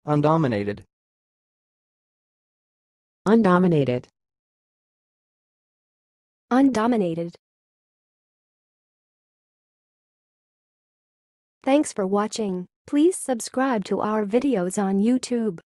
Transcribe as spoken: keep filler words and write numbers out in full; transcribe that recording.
undominated, undominated, undominated. Thanks for watching. Please subscribe to our videos on YouTube.